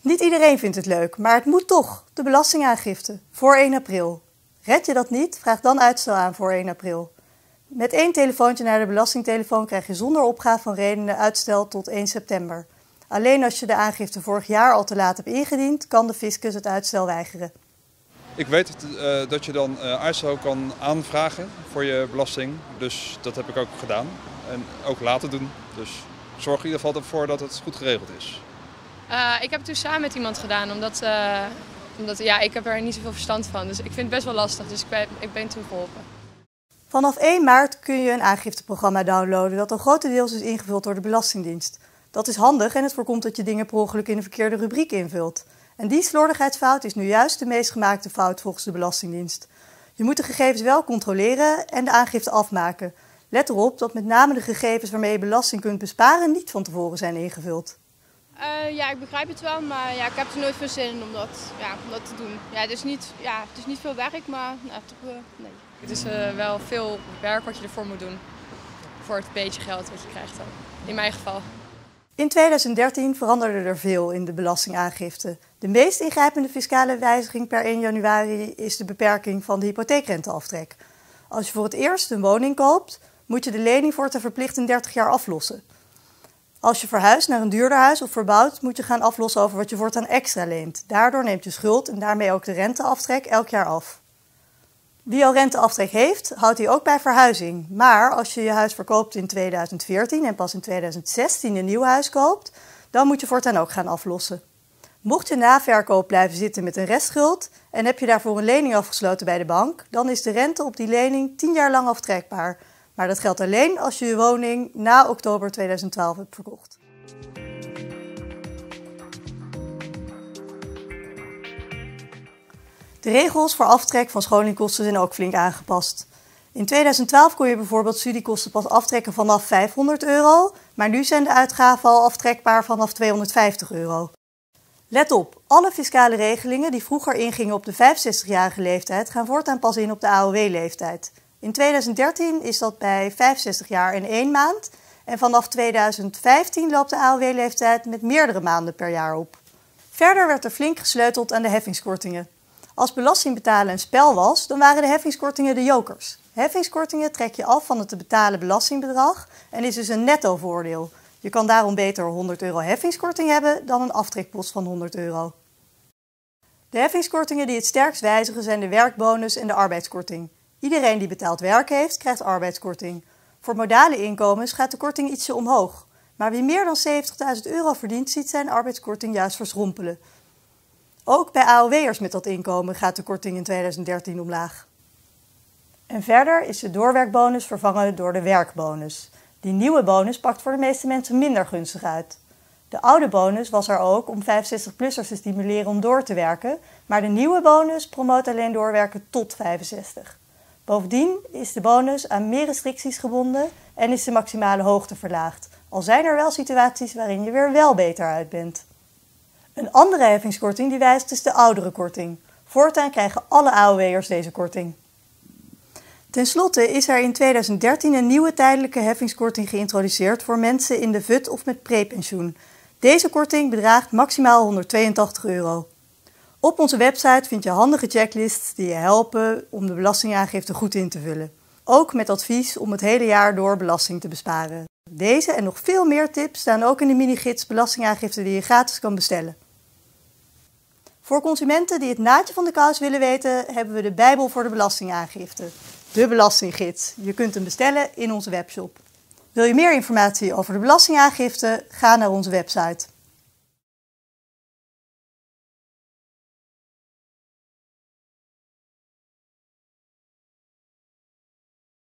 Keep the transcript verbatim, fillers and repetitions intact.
Niet iedereen vindt het leuk, maar het moet toch, de belastingaangifte, voor één april. Red je dat niet? Vraag dan uitstel aan voor één april. Met één telefoontje naar de belastingtelefoon krijg je zonder opgave van redenen uitstel tot één september. Alleen als je de aangifte vorig jaar al te laat hebt ingediend, kan de fiscus het uitstel weigeren. Ik weet het, uh, dat je dan uh, uitstel kan aanvragen voor je belasting, dus dat heb ik ook gedaan en ook laten doen. Dus zorg in ieder geval ervoor dat het goed geregeld is. Uh, ik heb het dus samen met iemand gedaan, omdat, uh, omdat ja, ik heb er niet zoveel verstand van. Dus ik vind het best wel lastig, dus ik ben, ik ben toen geholpen. Vanaf één maart kun je een aangifteprogramma downloaden dat al grotendeels is ingevuld door de Belastingdienst. Dat is handig en het voorkomt dat je dingen per ongeluk in de verkeerde rubriek invult. En die slordigheidsfout is nu juist de meest gemaakte fout volgens de Belastingdienst. Je moet de gegevens wel controleren en de aangifte afmaken. Let erop dat met name de gegevens waarmee je belasting kunt besparen niet van tevoren zijn ingevuld. Uh, ja, ik begrijp het wel, maar ja, ik heb er nooit veel zin in om dat, ja, om dat te doen. Ja, het is niet, ja, het is niet veel werk, maar nou, toch uh, nee. Het is uh, wel veel werk wat je ervoor moet doen, voor het beetje geld wat je krijgt dan, in mijn geval. In tweeduizend dertien veranderde er veel in de belastingaangifte. De meest ingrijpende fiscale wijziging per één januari is de beperking van de hypotheekrenteaftrek. Als je voor het eerst een woning koopt, moet je de lening voortaan verplicht in dertig jaar aflossen. Als je verhuist naar een duurder huis of verbouwt, moet je gaan aflossen over wat je voortaan extra leent. Daardoor neemt je schuld en daarmee ook de renteaftrek elk jaar af. Wie al renteaftrek heeft, houdt die ook bij verhuizing. Maar als je je huis verkoopt in tweeduizend veertien en pas in tweeduizend zestien een nieuw huis koopt, dan moet je voortaan ook gaan aflossen. Mocht je na verkoop blijven zitten met een restschuld en heb je daarvoor een lening afgesloten bij de bank, dan is de rente op die lening tien jaar lang aftrekbaar. Maar dat geldt alleen als je je woning na oktober tweeduizend twaalf hebt verkocht. De regels voor aftrek van schoolingkosten zijn ook flink aangepast. In tweeduizend twaalf kon je bijvoorbeeld studiekosten pas aftrekken vanaf vijfhonderd euro, maar nu zijn de uitgaven al aftrekbaar vanaf tweehonderdvijftig euro. Let op, alle fiscale regelingen die vroeger ingingen op de vijfenzestigjarige leeftijd gaan voortaan pas in op de A O W-leeftijd. In tweeduizend dertien is dat bij vijfenzestig jaar en één maand en vanaf tweeduizend vijftien loopt de A O W-leeftijd met meerdere maanden per jaar op. Verder werd er flink gesleuteld aan de heffingskortingen. Als belasting betalen een spel was, dan waren de heffingskortingen de jokers. Heffingskortingen trek je af van het te betalen belastingbedrag en is dus een netto voordeel. Je kan daarom beter honderd euro heffingskorting hebben dan een aftrekpost van honderd euro. De heffingskortingen die het sterkst wijzigen zijn de werkbonus en de arbeidskorting. Iedereen die betaald werk heeft, krijgt arbeidskorting. Voor modale inkomens gaat de korting ietsje omhoog. Maar wie meer dan zeventigduizend euro verdient, ziet zijn arbeidskorting juist verschrompelen. Ook bij A O W'ers met dat inkomen gaat de korting in tweeduizend dertien omlaag. En verder is de doorwerkbonus vervangen door de werkbonus. Die nieuwe bonus pakt voor de meeste mensen minder gunstig uit. De oude bonus was er ook om vijfenzestig-plussers te stimuleren om door te werken, maar de nieuwe bonus promoot alleen doorwerken tot vijfenzestig. Bovendien is de bonus aan meer restricties gebonden en is de maximale hoogte verlaagd. Al zijn er wel situaties waarin je weer wel beter uit bent. Een andere heffingskorting die wijst is de ouderenkorting. Voortaan krijgen alle A O W'ers deze korting. Ten slotte is er in tweeduizend dertien een nieuwe tijdelijke heffingskorting geïntroduceerd voor mensen in de V U T of met prepensioen. Deze korting bedraagt maximaal honderdtweeëntachtig euro. Op onze website vind je handige checklists die je helpen om de belastingaangifte goed in te vullen. Ook met advies om het hele jaar door belasting te besparen. Deze en nog veel meer tips staan ook in de mini-gids belastingaangifte die je gratis kan bestellen. Voor consumenten die het naadje van de kous willen weten, hebben we de Bijbel voor de belastingaangifte. De Belastinggids. Je kunt hem bestellen in onze webshop. Wil je meer informatie over de belastingaangifte? Ga naar onze website.